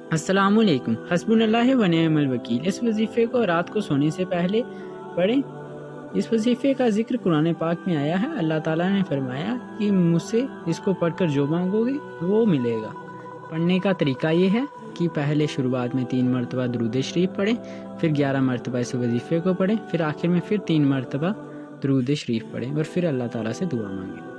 अस्सलामुअलैकुम। हस्बुनल्लाह व निअमल वकील। इस वजीफ़े को रात को सोने से पहले पढ़ें। इस वजीफ़े का जिक्र कुरान पाक में आया है। अल्लाह ताला ने फरमाया कि मुझसे इसको पढ़कर जो मांगोगे वो मिलेगा। पढ़ने का तरीका ये है कि पहले शुरुआत में 3 मरतबा दरूद शरीफ पढ़ें, फिर 11 मरतबा इस वजीफ़े को पढ़ें, फिर आखिर में फिर 3 मरतबा दरूद शरीफ पढ़ें और फिर अल्लाह ताला से दुआ मांगें।